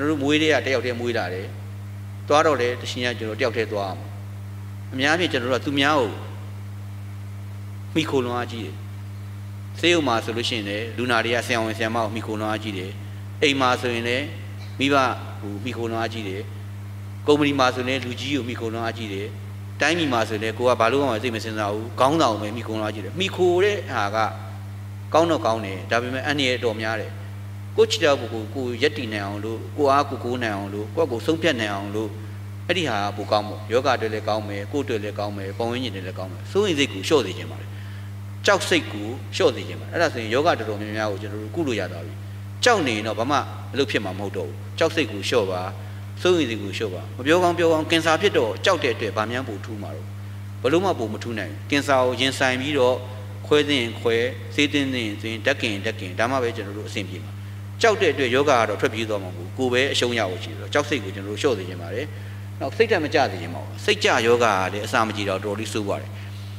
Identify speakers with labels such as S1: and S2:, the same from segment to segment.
S1: ကျွန်တော်တို့မွေးတဲ့တယောက်တည်းမွေးလာတယ်သွားတော့လေတရှင်ကကျွန်တော်တယောက်တည်းသွားအောင်အများကြီးကျွန်တော်တို့ကသူများကိုမိခိုလွန်အားကြီးတယ်ဆေးရုံမှာဆိုလို့ရှိရင်လည်းလူနာတွေကဆရာဝန်ဆရာမကိုမိခိုလွန်အားကြီးတယ်အိမ်မှာဆိုရင်လည်းမိဘဟိုမိခိုလွန်အားကြီးတယ်ကုမ္ပဏီမှာဆိုရင်လူကြီးကိုမိခိုလွန်အားကြီးတယ်တိုင်းပြည်မှာဆိုရင်ကိုကဘာလို့မှစိတ်မစင်စားဘူးခေါင်းဆောင်ပဲမိခိုလွန်အားကြီးတယ်မိခိုတဲ့ဟာကကောင်းတော့ကောင်းတယ်ဒါပေမဲ့အန္တရာယ်တော်များတယ်ကိုချစ်တော်ကိုရက်တည်နိုင်အောင်လို့ကိုအားကိုနိုင်အောင်လို့ကိုဆုံးဖြတ်နိုင်အောင်လို့အဲ့ဒီဟာပိုကောင်းပေါ့ယောဂတွေလည်းကောင်းမယ်ကိုယ်တွေလည်းကောင်းမယ်ပုံရင်းတွေလည်းကောင်းမယ်စိုးရင်စိတ်ကိုလျှော့စေခြင်းပါလေကြောက်စိတ်ကိုလျှော့စေခြင်းပါအဲ့ဒါဆိုရင်ယောဂတော်တော်များများကိုကျွန်တော်တို့ကုလို့ရသွားပြီကြောက်နေရင်တော့ဘာမှအလုပ်ဖြစ်မှာမဟုတ်တော့ဘူးကြောက်စိတ်ကိုလျှော့ပါစိုးရင်စိတ်ကိုလျှော့ပါမပြောကောင်းကင်ဆာဖြစ်တော့ကြောက်တဲ့အတွက်ဗာများပို့ထူးမှာတော့ဘလို့မှပို့မထူးနိုင်ဘူးကင်ဆာကိုရင်ဆိုင်ပြီးတော့ခွဲသိရင်ခွဲစေးတင်းတင်းဆိုရင်ဓာတ်ကင်ဒါမှပဲကျွန်တော်တို့အဆင်ပြေမှာကြောက်တဲ့အတွက်ယောဂကတော့ထွက်ပြေးသွားမှာမဟုတ်ဘူးကိုယ်ပဲအရှုံးရဖို့ရှိတယ်ကြောက်စိတ်ကိုကျွန်တော်တို့လျှော့စေခြင်းပါတယ်နောက်စိတ်ဓာတ်မကျစေခြင်းမဟုတ်စိတ်ကြယောဂကလည်းအစာမကြည့်တော့တော်တော်လေးဆိုးပါတယ်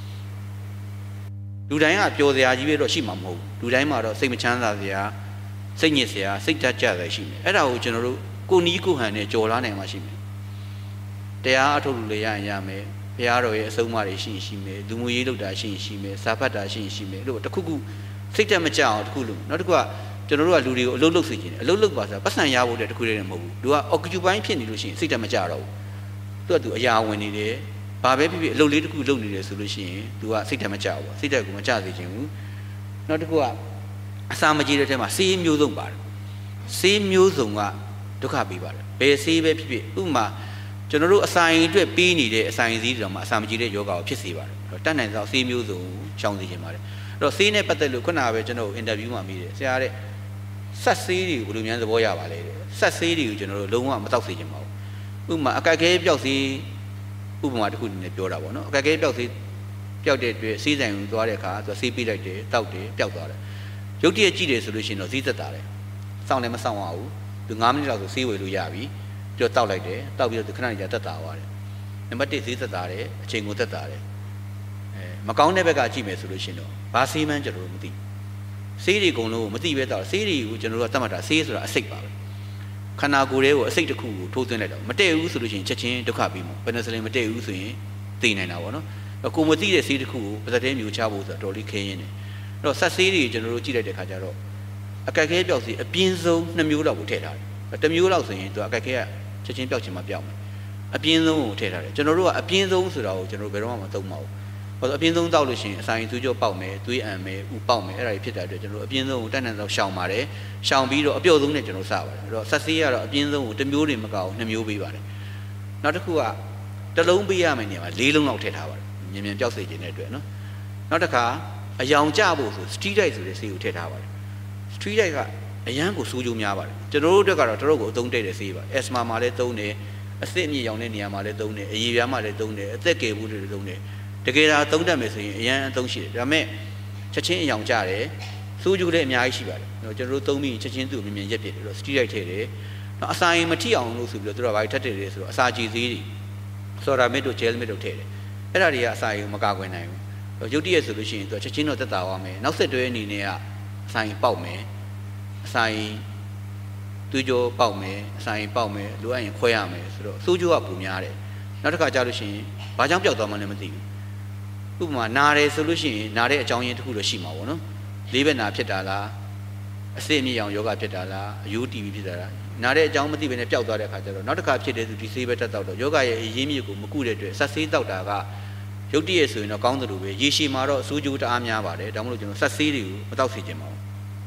S1: လူတိုင်းကပျော်စရာကြီးပဲတော့ရှိမှာမဟုတ်ဘူးလူတိုင်းမှာတော့စိတ်မချမ်းသာစရာစိတ်ညစ်စရာစိတ်ဓာတ်ကျစရာရှိတယ်အဲ့ဒါကိုကျွန်တော်တို့ကိုနီးကိုဟန်နဲ့ကြော်လာနိုင်မှာရှိမယ်တရားအထုတ်လို့လည်းရရင်ရမယ်ဘုရားတော်ရဲ့အဆုံးအမတွေရှိမယ်လူမှုရေးလုပ်တာရှိမယ်စာဖတ်တာရှိမယ်လို့တခုခုစိတ်ဓာတ်မကျအောင်တခုလို့နောက်တစ်ခုကကျွန်တော်တို့ကလူတွေကိုအလုပ်လုပ်စေချင်တယ်အလုပ်လုပ်ပါဆိုတာပတ်စံရဖို့တဲ့တခုတည်းလည်းမဟုတ်ဘူးလူက occupy ဖြစ်နေလို့ရှိရင်စိတ်ဓာတ်မကျတော့ဘူးသူကအရာဝင်နေတယ်ဘာပဲဖြစ်ဖြစ်အလုပ်လေးတစ်ခုလုပ်နေတယ်ဆိုလို့ရှိရင်သူကစိတ်ဓာတ်မကျဘူးစိတ်ဓာတ်ကိုမကျစေချင်ဘူးနောက်တစ်ခုကအစာမကြေတဲ့ထဲမှာဆေးမျိုးစုံပါတယ်ဆေးမျိုးစုံကဒုက္ခပေးပါတယ်ဘယ်ဆေးပဲဖြစ်ဖြစ်ဥပမာကျွန်တော်တို့အစာရင်အတွက်ပေးနေတဲ့အစာရင်စည်းတွေမှာအစာမကြေတဲ့ယောဂကိုဖြစ်စေပါတယ်တတ်နိုင်သောဆေးမျိုးစုံရှောင်စေချင်ပါတယ်အဲ့တော့ဆေးနဲ့ပတ်သက်လို့ခုနကပဲကျွန်တော်အင်တာဗျူးမှာမေးတယ်ဆရာတဲ့ဆက်ဆေးတွေကိုဘယ်လိုများသဘောရပါလဲတဲ့ဆက်ဆေးတွေကိုကျွန်တော်တို့လုံးဝမတောက်စေချင်ပါဘူးဥပမာအကက်ခဲပျောက်ဆေးဥပမာတစ်ခုအနေနဲ့ပြောတာပေါ့နော်အကက်ခဲပျောက်ဆေးပျောက်တဲ့အတွက်ဆေးဆိုင်ကိုသွားတဲ့အခါသူဆေးပေးလိုက်တယ်တောက်တယ်ပျောက်သွားတယ်ရုပ်တရက်ကြည့်တယ်ဆိုလို့ရှိရင်တော့ဈေးသက်သာတယ်စောင့်လည်းမစောင့်ရဘူးသူ9မိနစ်လောက်ဆိုဆေးဝယ်လို့ရပြီပြီးတော့တောက်လိုက်တယ်တောက်ပြီးတော့ခဏကြာသက်သာသွားတယ်နံပါတ်1ဈေးသက်သာတယ်အချိန်ကိုသက်သာတယ်မကောင်းတဲ့ဘက်ကကြည့်မယ်ဆိုလို့ရှိရင်တော့ဘာဆေးမှန်းကျွန်တော်တို့မသိဆေးတွေအကုန်လုံးကိုမသိပဲတော့ဆေးတွေကိုကျွန်တော်တို့ကသတ်မှတ်တာဆေးဆိုတာအစိတ်ပါပဲခန္ဓာကိုယ်လေးကိုအစိတ်တစ်ခုကိုထိုးသွင်းလိုက်တော့မတည့်ဘူးဆိုလို့ရှိရင်ချက်ချင်းဒုက္ခပြီးမှာပင်နစလင်မတည့်ဘူးဆိုရင်သိနိုင်တာပေါ့နော်ကိုမသိတဲ့ဆေးတစ်ခုကိုပါဇက်တဲမျိုးချဖို့ဆိုတော့တော်လေးခင်းရင်းနေအဲ့တော့ဆက်ဆေးတွေကျွန်တော်တို့ကြည့်လိုက်တဲ့ခါကျတော့အကက်ခဲပျောက်ဆေးအပြင်းဆုံး2မျိုးလောက်ကိုထည့်ထားတယ်တစ်မျိုးလောက်ဆိုရင်သူအကက်ခဲကချက်ချင်းပျောက်ချင်မှပျောက်မယ်အပြင်းဆုံးကိုထည့်ထားတယ်ကျွန်တော်တို့ကအပြင်းဆုံးဆိုတာကိုကျွန်တော်ဘယ်တော့မှမသုံးပါဘူးဘာလို့အပြင်းဆုံးတောက်လို့ရှိရင်အစာရင်သွေးကြောပေါက်မယ်သွေးအန်မယ်ဥပေါက်မယ်အဲ့ဒါတွေဖြစ်တဲ့အတွက်ကျွန်တော်တို့အပြင်းဆုံးကိုတက်နိုင်တော့ရှောင်ပါတယ်ရှောင်ပြီးတော့အပြုတ်ဆုံးနဲ့ကျွန်တော်စပါတယ်အဲ့တော့ဆက်ဆေးကတော့အပြင်းဆုံးကို1မျိုးတွေမကအောင်2မျိုးပေးပါတယ်နောက်တစ်ခုကတစ်လုံးပေးရမယ်နေရာမှာ4လုံးလောက်ထည့်ထားပါတယ်မြင်မြင်ပျောက်စေခြင်းတဲ့အတွက်နော်နောက်တစ်ခါအယောင်ကျဖို့ဆို street light ဆိုတဲ့ဆေးကိုထည့်ထားပါတယ် street light ကအရန်ကိုစိုးကျိုးများပါတယ်ကျွန်တော်တို့အတွက်ကတော့တော်တော်ကိုအသုံးတည့်တဲ့ဆေးပါ asthma မှာလည်းသုံးတယ်အစစ်အမြစ်ရောင်တဲ့နေရာမှာလည်းသုံးတယ်အရေပြားမှာလည်းသုံးတယ်အသက်ကေဘူးတွေလည်းသုံးတယ်တကယ်ဒါသုံးတတ်မယ်ဆိုရင်အရန်အသုံးရှိတယ်ဒါပေမဲ့ချက်ချင်းအယောင်ကျတယ်စိုးကျိုးလည်းအများကြီးရှိပါတယ်ကျွန်တော်တို့သုံးပြီးချက်ချင်းသူ့မြင်မြင်ရက်ပြစ်တယ်တော့ street light ထည့်တယ်နောက်အစာရင်မထိအောင်လို့ဆိုပြီးတော့သူတို့ကဘာထပ်တယ်လဲဆိုတော့အစာကြည်သေးတွေဆော်ဒါမစ်တို့ gel မစ်တို့ထည့်တယ်အဲ့ဒါတွေကအစာရင်မကာကွယ်နိုင်ဘူးရုပ်တရက်ဆိုလို့ရှိရင်သူချက်ချင်းတော့သက်သာသွားမယ်နောက်ဆက်တွဲအနေနဲ့ကအစာရင်ပေါက်မယ်အစာရင်သွေးကြောပေါက်မယ်အစာရင်ပေါက်မယ်လိုအပ်ရင်ခွဲရမယ်ဆိုတော့စိုးကျိုးကပုံများတယ်နောက်တစ်ခါကြာလို့ရှိရင်ဘာကြောင့်ပျောက်သွားမှလည်းမသိဘူးဥပမာနာတယ်ဆိုလို့ရှိရင်နာတဲ့အကြောင်းရင်းတစ်ခုတော့ရှိမှာပေါ့နော်လေးဘက်နာဖြစ်တာလားအစစ်အမြစ်ရောင်ယောဂဖြစ်တာလားအယိုးတီဗီဖြစ်တာလားနာတဲ့အကြောင်းမသိဘဲနဲ့ပျောက်သွားတဲ့အခါကျတော့နောက်တစ်ခါဖြစ်တဲ့သူဒီဆေးပဲတက်တော့ယောဂရဲ့အရင်းမြစ်ကိုမကုတဲ့အတွက်ဆက်ဆေးတောက်တာကရုပ်တရက်ဆိုရင်တော့ကောင်းတယ်လို့ပဲရေရှည်မှာတော့အဆိုးကျိုးတအားများပါတယ်ဒါမှမဟုတ်ကျွန်တော်ဆက်ဆေးတွေကိုမတောက်စေချင်ပါဘူး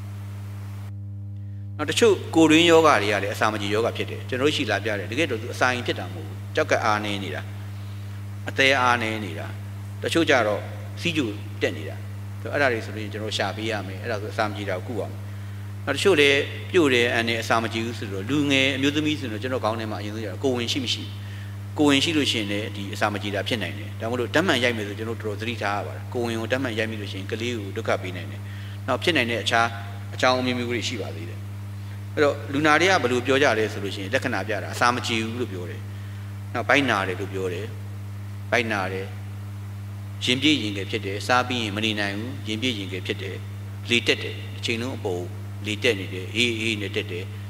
S1: နောက်တချို့ကိုရင်းယောဂတွေကလည်းအစာမကြေယောဂဖြစ်တယ်ကျွန်တော်ရှိလာပြတယ်တကယ်တော့သူအစာရင်ဖြစ်တာမဟုတ်ဘူးကြောက်ကအားနေနေတာအသေးအားနေနေတာတချို့ကြတော့စီးကျူတက်နေတာအဲ့ဒါတွေဆိုရင်ကျွန်တော်ရှာပေးရမယ်အဲ့ဒါဆိုအစာမကြေတာကိုကုအောင်နောက်တချို့လည်းပြုတ်တယ်အန်နဲ့အစာမကြေဘူးဆိုတော့လူငယ်အမျိုးသမီးဆိုတော့ကျွန်တော်ကောင်းထဲမှာအရင်ဆုံးကြတော့ကိုဝင်ရှိမရှိကိုဝင်ရှိလို့ရှိရင်လည်းဒီအစာမကြေတာဖြစ်နိုင်တယ်ဒါမှမဟုတ်ဓာတ်မှန်ရိုက်မယ်ဆိုကျွန်တော်တော်တော်သတိထားရပါတယ်ကိုဝင်ကိုဓာတ်မှန်ရိုက်မိလို့ရှိရင်ကလေးကိုဒုက္ခပေးနိုင်တယ်နောက်ဖြစ်နိုင်တဲ့အခြားအကြောင်းအမျိုးမျိုးတွေရှိပါသေးတယ်အဲ့တော့လူနာတွေကဘယ်လိုပြောကြလဲဆိုလို့ရှိရင်လက္ခဏာပြတာအစာမကြေဘူးလို့ပြောတယ်နောက်ဘိုက်နာတယ်လို့ပြောတယ်ဘိုက်နာတယ်ရင်ပြည့်ရင်ကဖြစ်တယ်စားပြီးရင်မနေနိုင်ဘူးရင်ပြည့်ရင်ကဖြစ်တယ်လေတက်တယ်အချိန်လုံးအပေါ်လေတက်နေတယ်အေးအေးနဲ့တက်တယ်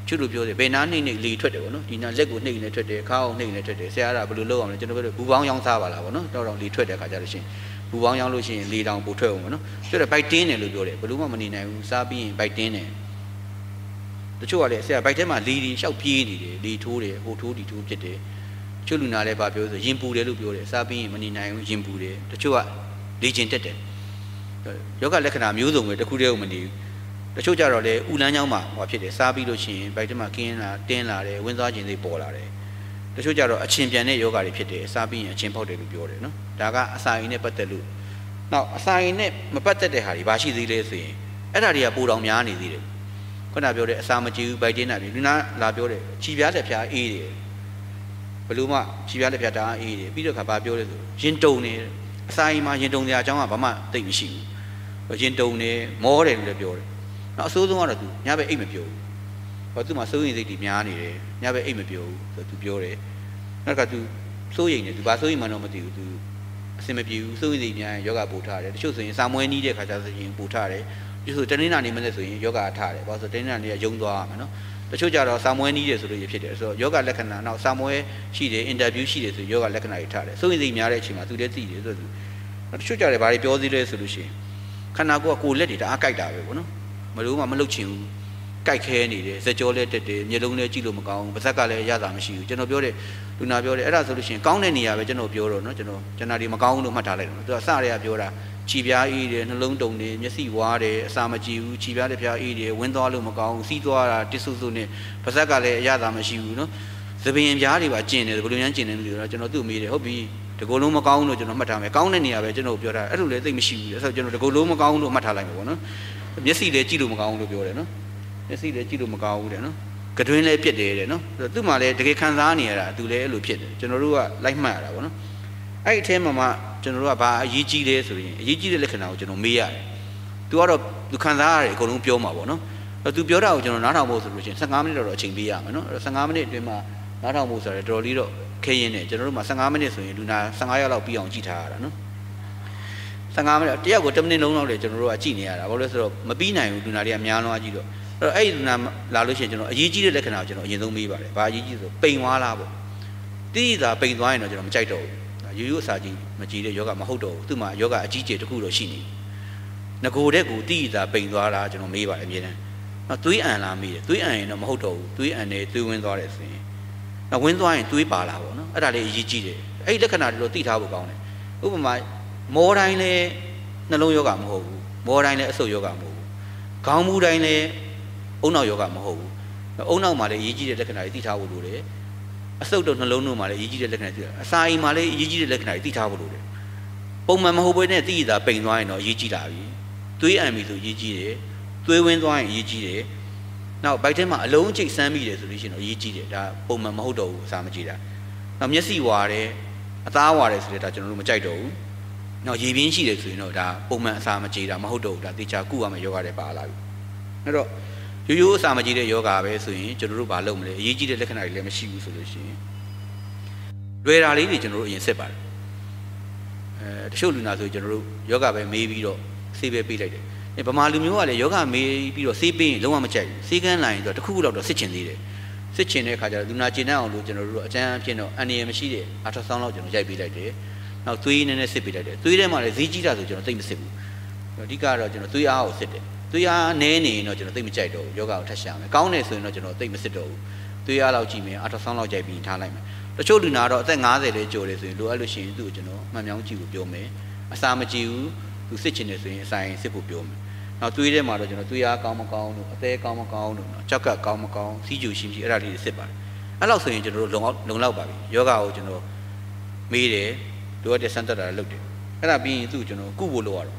S1: ချွတ်လို့ပြောတယ်ဘယ်နာနှိမ့်နေလေထွက်တယ်ပေါ့နော်ဒီနာလက်ကိုနှိမ့်နေထွက်တယ်ခါအောင်နှိမ့်နေထွက်တယ်ဆရာကဘယ်လိုလုပ်အောင်လဲကျွန်တော်ပြောတယ်ဘူပေါင်းရောင်းစားပါလားပေါ့နော်တော့လေထွက်တဲ့ခါကျလို့ရှိရင်ဘူပေါင်းရောင်းလို့ရှိရင်လေတောင်ပိုထွက်အောင်ပေါ့နော်ဆိုတော့ဘိုက်တင်းတယ်လို့ပြောတယ်ဘယ်လိုမှမနေနိုင်ဘူးစားပြီးရင်ဘိုက်တင်းတယ်တချို့ကလည်းဆရာဘိုက်ထဲမှာလေလျှောက်ပြေးနေတယ်လေထိုးတယ်ဟိုထိုးဒီထိုးဖြစ်တယ်ချွတ်လူနာလည်းဗာပြောဆိုရင်ပူတယ်လို့ပြောတယ်စားပြီးရင်မနေနိုင်ဘူးရင်ပူတယ်တချို့ကလေကျင်တက်တယ်ယောဂလက္ခဏာမျိုးစုံပဲတစ်ခုတည်းကိုမနေဘူးတချို့ကြတော့လေဥလန်းချောင်းမှာဟောဖြစ်တယ်စားပြီးလို့ရှိရင်ဘိုက်ထဲမှာကင်းလာတင်းလာတယ်ဝင်းသွားခြင်းတွေပေါ်လာတယ်တချို့ကြတော့အချင်းပြန်တဲ့ယောဂတွေဖြစ်တယ်စားပြီးရင်အချင်းဖောက်တယ်လို့ပြောတယ်နော်ဒါကအစာအိမ်နဲ့ပတ်သက်လို့နောက်အစာအိမ်နဲ့မပတ်သက်တဲ့ဟာတွေဘာရှိသေးလဲဆိုရင်အဲ့ဒါတွေကပိုတောင်များနေသေးတယ်ခုနပြောတဲ့အစာမကြည့်ဘူးဘိုက်တင်းလာပြီလူနာလာပြောတယ်ခြေပြားလက်ဖျားအေးတယ်ဘလို့မှခြေပြားလက်ဖျားတအားအေးတယ်ပြီးတော့ခါဘာပြောလဲဆိုရင်တုံနေအစာအိမ်မှာရင်တုံတဲ့အကြောင်းကဘာမှသိမရှိဘူးရင်တုံနေမောတယ်လို့လည်းပြောတယ်နောက်အဆိုးဆုံးကတော့သူညဘက်အိတ်မပြောဘူးဟောသူမှစိုးရင်စိတ်တွေများနေတယ်ညဘက်အိတ်မပြောဘူးဆိုသူပြောတယ်နောက်ကသူစိုးရင်နေသူဘာစိုးရင်မှတော့မသိဘူးသူအစင်မပြေဘူးစိုးရင်စိတ်များရင်ယောဂပို့ထားတယ်တချို့ဆိုရင်စာမွေးနီးတဲ့ခါကျဆိုရင်ပို့ထားတယ်တချို့တနင်္လာနေ့မနေ့ဆိုရင်ယောဂထားတယ်ဘာလို့ဆိုတနင်္လာနေ့ကယုံသွားရမှာနော်တချို့ကြတော့စာမွေးနီးတယ်ဆိုလို့ရဖြစ်တယ်ဆိုတော့ယောဂလက္ခဏာနောက်စာမွေးရှိတယ်အင်တာဗျူးရှိတယ်ဆိုယောဂလက္ခဏာတွေထားတယ်စိုးရင်စိတ်များတဲ့အချိန်မှာသူလည်းသိတယ်ဆိုတော့သူတချို့ကြတယ်ဘာတွေပြောသေးလဲဆိုလို့ရှိရင်ခန္ဓာကိုယ်ကကိုယ်လက်တွေတအားကြိုက်တာပဲပေါ့နော်မလို့မှမလုပ်ချင်ဘူးကြိုက်ခဲနေတယ်စကြောလည်းတက်တယ်မျက်လုံးလည်းကြည့်လို့မကောင်းဘူးပါးစပ်ကလည်းရတာမရှိဘူးကျွန်တော်ပြောတယ်လူနာပြောတယ်အဲ့ဒါဆိုလို့ရှိရင်ကောင်းတဲ့နေရာပဲကျွန်တော်ပြောတော့နော်ကျွန်တော်ဒီမကောင်းဘူးလို့မှတ်ထားလိုက်တော့သူကစရဲပြောတာခြေပြားအေးတယ်နှလုံးတုန်တယ်မျက်စိဝါးတယ်အစာမကြည့်ဘူးခြေပြားတစ်ပြားအေးတယ်ဝင်းသွားလို့မကောင်းဘူးစီးသွားတာတစ်ဆုဆုနဲ့ပါးစပ်ကလည်းရတာမရှိဘူးနော်သပင်ပြားတွေပါကျင်တယ်ဘယ်လိုများကျင်တယ်လို့ကျွန်တော်သူ့မေးတယ်ဟုတ်ပြီတကူလုံးမကောင်းလို့ကျွန်တော်မှတ်ထားမယ်ကောင်းတဲ့နေရာပဲကျွန်တော်ပြောတာအဲ့လိုလည်းသိမရှိဘူးဆိုတော့ကျွန်တော်တကူလုံးမကောင်းလို့မှတ်ထားလိုက်မယ်ပေါ့နော်မျက်စိလည်းကြည့်လို့မကောင်းဘူးလို့ပြောတယ်နော်မျက်စိလည်းကြည့်လို့မကောင်းဘူးတဲ့နော်ကတွင်းလည်းပြက်တယ်တဲ့နော်သူ့မှာလည်းတကယ်ခံစားနေရတာသူလည်းအဲ့လိုဖြစ်တယ်ကျွန်တော်တို့ကလိုက်မှတ်ရတာပေါ့နော်အဲ့ဒီအထဲမှာကျွန်တော်တို့ကဘာအရေးကြီးလဲဆိုရင်အရေးကြီးတဲ့လက္ခဏာကိုကျွန်တော်မေးရတယ်သူကတော့သူခံစားရတယ်အကုန်လုံးပြောမှာပေါ့နော်သူပြောတာကိုကျွန်တော်နားထောင်ဖို့ဆိုလို့ရှိရင်15မိနစ်တော့အချိန်ပေးရမယ်နော်15မိနစ်အတွင်းမှာနားထောင်ဖို့ဆိုတော့တော်တော်လေးတော့ခဲရင်းတယ်ကျွန်တော်တို့မှာ15မိနစ်ဆိုရင်လူနာ15ရောက်လောက်ပြီးအောင်ကြည့်ထားရတာနော်15မိနစ်တယောက်ကို10မိနစ်လုံးလောက်လေကျွန်တော်တို့ကကြည့်နေရတာဘာလို့လဲဆိုတော့မပြီးနိုင်ဘူးလူနာတွေကများလုံးအကြည့်တော့အဲ့ဒီလူနာလာလို့ရှိရင်ကျွန်တော်အရေးကြီးတဲ့လက္ခဏာကိုကျွန်တော်အရင်ဆုံးမေးပါတယ်ဘာအရေးကြီးဆိုပိန်သွားလားပေါ့တိတိသာပိန်သွားရင်တော့ကျွန်တော်မကြိုက်တော့ဘူးရိုးရိုးအစာကြီးမကြည့်တဲ့ယောဂမဟုတ်တော့ဘူးသူ့မှာယောဂအကြီးကျယ်တစ်ခုတော့ရှိနေငကိုတဲ့ကိုတိတိသာပိန်သွားလားကျွန်တော်မေးပါတယ်အမြဲတမ်းနော်သွေးအန်လားမေးတယ်သွေးအန်ရင်တော့မဟုတ်တော့ဘူးသွေးအန်နေသွေးဝင်းသွားတယ်ဆိုရင်နော်ဝင်းသွားရင်သွေးပါလာပေါ့နော်အဲ့ဒါလေးအရေးကြီးတယ်အဲ့ဒီလက္ခဏာတွေတော့သိထားဖို့ကောင်းတယ်ဥပမာမောတိုင်းလည်းနှလုံးယောဂမဟုတ်ဘူးမောတိုင်းလည်းအဆုတ်ယောဂမဟုတ်ဘူးခေါင်းမူတိုင်းလည်းအုံနောက်ယောဂမဟုတ်ဘူးအုံနောက်မှာလည်းအရေးကြီးတဲ့လက္ခဏာတွေသိထားဖို့လိုတယ်အဆုတ်တို့နှလုံးတို့မှာလည်းအရေးကြီးတဲ့လက္ခဏာတွေသိတာအစာအိမ်မှာလည်းအရေးကြီးတဲ့လက္ခဏာတွေသိထားဖို့လိုတယ်ပုံမှန်မဟုတ်ဘဲနဲ့သိရတာပိန်သွားရင်တော့အရေးကြီးလာပြီသွေးအန်ပြီဆိုအရေးကြီးတယ်သွေးဝင်းသွားရင်အရေးကြီးတယ်နောက်ဘိုက်ထဲမှာအလုံးအကျိတ်ဆန်းမိတယ်ဆိုလို့ရှိရင်တော့အရေးကြီးတယ်ဒါပုံမှန်မဟုတ်တော့ဘူးအစာမကြည့်တာနောက်မျက်စိဝါတယ်အသားဝါတယ်ဆိုတဲ့ဒါကျွန်တော်တို့မကြိုက်တော့ဘူးနောက်ရေပြင်းရှိတယ်ဆိုရင်တော့ဒါပုံမှန်အစာမကြည့်တာမဟုတ်တော့ဘူးဒါတေချာကုရမယ်ယောဂတွေပါလာပြီအဲ့တော့ရိုးရိုးအစာမကြည့်တဲ့ယောဂပဲဆိုရင်ကျွန်တော်တို့ဘာလုပ်မလဲအရေးကြီးတဲ့လက္ခဏာတွေလည်းမရှိဘူးဆိုလို့ရှိရင်လွယ်တာလေးတွေကျွန်တော်တို့အရင်စစ်ပါတယ်တချို့လူနာဆိုကျွန်တော်တို့ယောဂပဲမေးပြီးတော့ဆေးပဲပေးလိုက်တယ်ဗမာလူမျိုးကလည်းယောဂမေးပြီးတော့ဆေးပေးရင်လုံးဝမကြိုက်ဘူးဆေးကန်းလာရင်တော့တစ်ခုခုတော့စစ်ချင်သေးတယ်စစ်ချင်တဲ့အခါကျတော့လူနာကျင်တတ်အောင်လို့ကျွန်တော်တို့အကျန်းအဖြစ်တော့အန်ရမရှိတဲ့အထာဆောင်းလောက်ကျွန်တော်ရိုက်ပေးလိုက်တယ်နောက်သွေးနည်းနည်းစစ်ပေးလိုက်တယ်သွေးထဲမှာလည်းဈေးကြီးတာဆိုကျွန်တော်သိမစစ်ဘူးအဓိကတော့ကျွန်တော်သွေးအားကိုစစ်တယ်သွေးအားနည်းနေရင်တော့ကျွန်တော်သိမကြိုက်တော့ဘူးယောဂကိုထပ်ရှာမယ်ကောင်းတယ်ဆိုရင်တော့ကျွန်တော်သိမစစ်တော့ဘူးသွေးအားလောက်ကြည့်မယ်အထာဆောင်းလောက်ရိုက်ပြီးထားလိုက်မယ်တချို့လူနာတော့အသက်50လေးကျော်တယ်ဆိုရင်လိုအပ်လို့ရှိရင်သူ့ကိုကျွန်တော်မှန်မြောင်းကြည့်ဖို့ပြောမယ်အစာမကြည့်ဘူးသူစစ်ချင်တယ်ဆိုရင်အစာရင်စစ်ဖို့ပြောမယ်နောက်သွေးထဲမှာတော့ကျွန်တော်သွေးအားကောင်းမကောင်းတို့အသေးကောင်းမကောင်းတို့နော်ကြောက်ကကောင်းမကောင်းစီးကျူရှိမရှိအဲ့ဒါလေးတွေစစ်ပါတယ်အဲ့လောက်ဆိုရင်ကျွန်တော်တို့လုံလောက်ပါပြီယောဂကိုကျွန်တော်မေးတယ်လိုအပ်တဲ့စမ်းသပ်တာလုပ်တယ်အဲ့ဒါပြီးရင်သူ့ကျွန်တော်ကုဖို့လုပ်ရတော့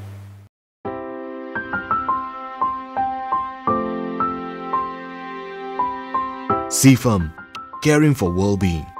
S2: CFM, caring for well-being.